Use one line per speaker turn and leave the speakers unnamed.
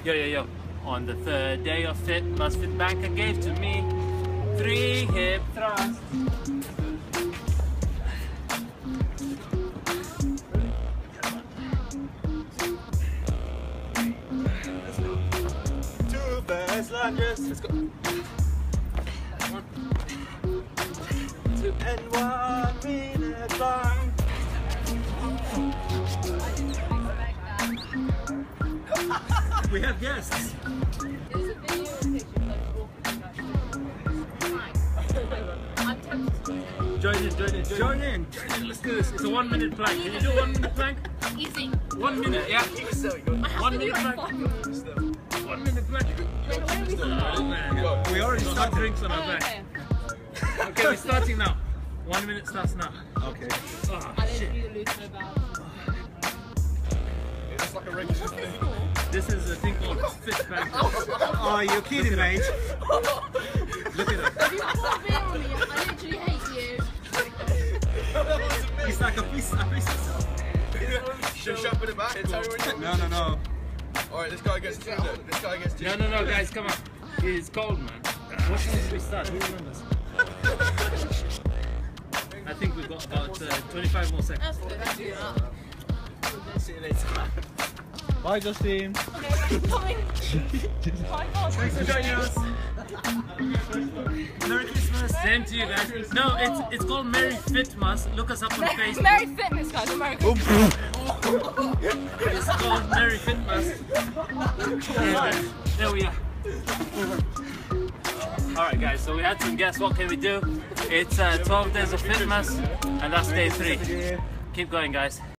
Yo. On the third day of FITMAS, Fitbanker gave to me 3 hip thrusts. Let's go. 2 fast lunges. Let's go. 1, 2, and 1 minute long. We have guests.
There's a video picture like walking I'm tempted.
Join in. Let's do this. It's a 1 minute plank. Can you do a 1 minute plank?
Easy.
1 minute, yeah. 1 minute plank. 1 minute plank. Oh man. We already got drinks on our back. Okay, we're starting now. 1 minute starts now. Okay. Oh, shit.
It's like a regular thing.
This is a thing called Fitbanker.
Oh, you're kidding, mate.
Look at that.
If you pour beer on me, I literally hate you.
He's like a piece of
Should we shove it back?
No.
Alright, this guy gets 2 then. This guy gets 2.
No, guys, come on. It's cold, man. What time did we start? Who remembers? I think we've got about 25 more seconds.
That's good.
See you later.
Bye, Justin.
Okay, I'm coming.
Thanks for joining us.
Merry Christmas. Same to you guys. No, it's called Merry Fitmas. Look us up on Facebook.
Merry Fitness, guys. American.
It's called Merry Fitmas. Yeah, there we are. Alright guys, so we had some guests. What can we do? It's 12 days of FITMAS and that's day 3. Keep going guys.